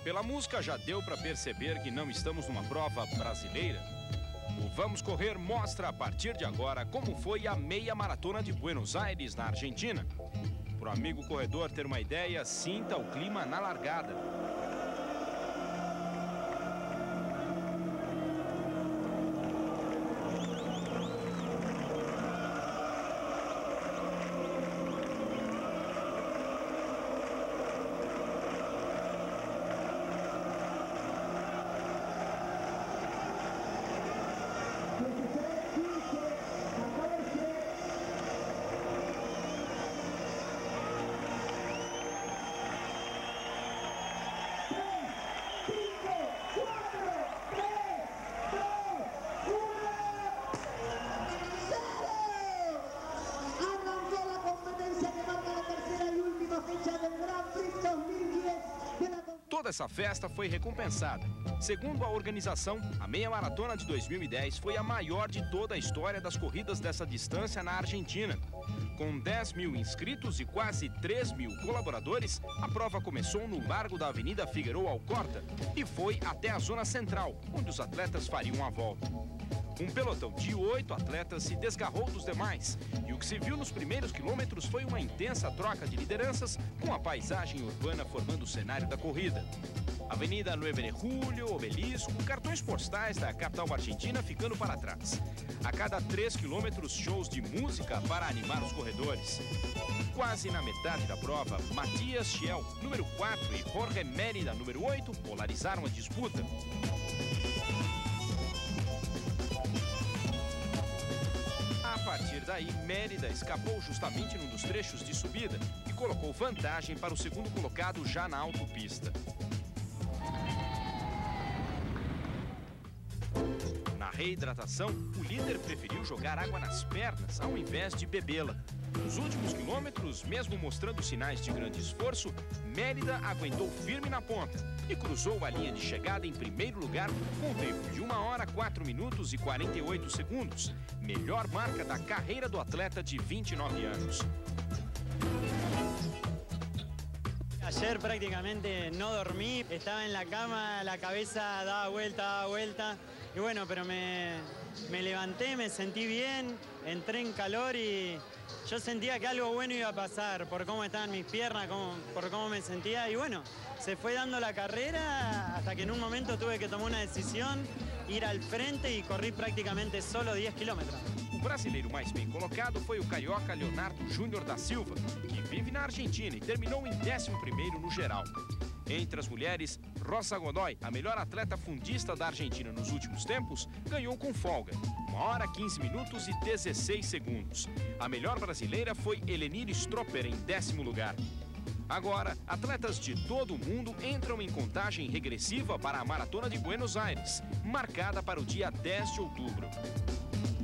pela música já deu para perceber que não estamos numa prova brasileira. O Vamos Correr mostra a partir de agora como foi a meia maratona de Buenos Aires, na Argentina. Para o amigo corredor ter uma ideia, sinta o clima na largada. Toda essa festa foi recompensada. Segundo a organização, a meia maratona de 2010 foi a maior de toda a história das corridas dessa distância na Argentina. Com 10 mil inscritos e quase 3 mil colaboradores, a prova começou no largo da Avenida Figueroa Alcorta e foi até a zona central, onde os atletas fariam a volta. Um pelotão de 8 atletas se desgarrou dos demais e o que se viu nos primeiros quilômetros foi uma intensa troca de lideranças com a paisagem urbana formando o cenário da corrida. Avenida 9 de Julio, Obelisco, cartões postais da capital argentina ficando para trás. A cada 3 quilômetros, shows de música para animar os corredores. Quase na metade da prova, Matias Schiel, número 4, e Jorge Mérida, número 8, polarizaram a disputa. A partir daí, Mérida escapou justamente num dos trechos de subida e colocou vantagem para o segundo colocado já na autopista. Na reidratação, o líder preferiu jogar água nas pernas ao invés de bebê-la. Nos últimos quilômetros, mesmo mostrando sinais de grande esforço, Mérida aguentou firme na ponta e cruzou a linha de chegada em primeiro lugar com um tempo de 1 hora, 4 minutos e 48 segundos. Melhor marca da carreira do atleta de 29 anos. Ayer prácticamente no dormí, estaba en la cama, la cabeza daba vuelta. Y bueno, pero me levanté, me sentí bien, entré en calor y yo sentía que algo bueno iba a pasar por cómo estaban mis piernas, por cómo me sentía. Y bueno, se fue dando la carrera hasta que en un momento tuve que tomar una decisión, ir al frente y corrí prácticamente solo 10 kilómetros. O brasileiro mais bem colocado foi o carioca Leonardo Júnior da Silva, que vive na Argentina e terminou em 11º no geral. Entre as mulheres, Rosa Godoy, a melhor atleta fundista da Argentina nos últimos tempos, ganhou com folga, 1 hora, 15 minutos e 16 segundos. A melhor brasileira foi Helenir Stropper, em 10º lugar. Agora, atletas de todo o mundo entram em contagem regressiva para a Maratona de Buenos Aires, marcada para o dia 10 de outubro.